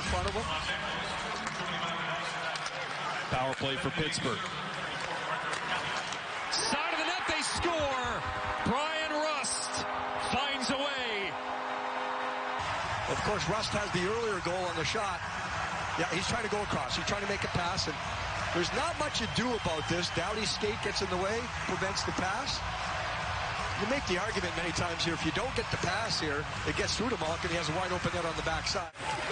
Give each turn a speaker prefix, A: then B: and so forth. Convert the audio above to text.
A: front of him.
B: Power play for Pittsburgh. Side of the net, they score. Brian Rust finds a way.
A: Of course, Rust has the earlier goal on the shot. Yeah, he's trying to go across. He's trying to make a pass, and there's not much you do about this. Doughty's skate gets in the way, prevents the pass. You make the argument many times here, if you don't get the pass here, it gets through to Malkin. He has a wide open net on the backside.